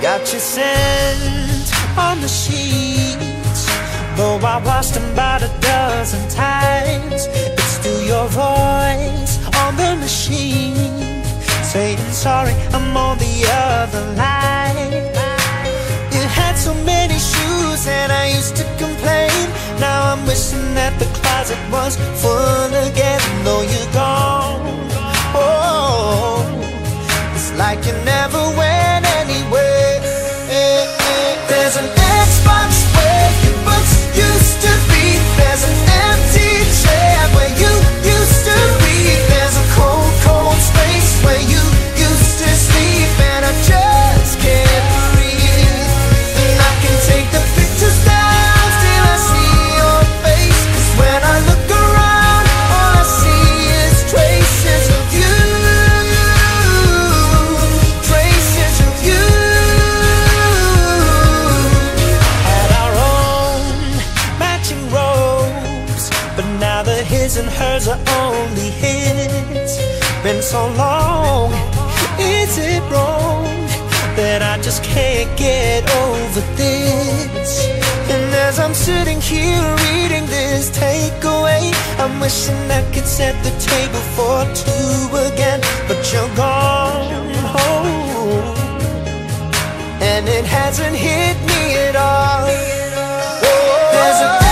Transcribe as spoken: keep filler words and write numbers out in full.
Got your scent on the sheets, though I washed them about a dozen times. It's still your voice on the machine, saying sorry, I'm on the other line. You had so many shoes and I used to complain. Now I'm wishing that the closet was full again. Though you're gone, oh, it's like you never went anywhere. There's an Xbox where your books used to be. There's an empty chair where you used to be. There's a cold, cold space where you used to sleep. And I just can't breathe. And I can take the pictures down, still I see your face. 'Cause when I look around, all I see is traces of you. Traces of you. Had our own matching robes, but now the his and hers are only his. Been so long, is it wrong that I just can't get over this? And as I'm sitting here reading this takeaway, I'm wishing I could set the table for two again. But you're gone, oh, and it hasn't hit me at all. Oh, there's a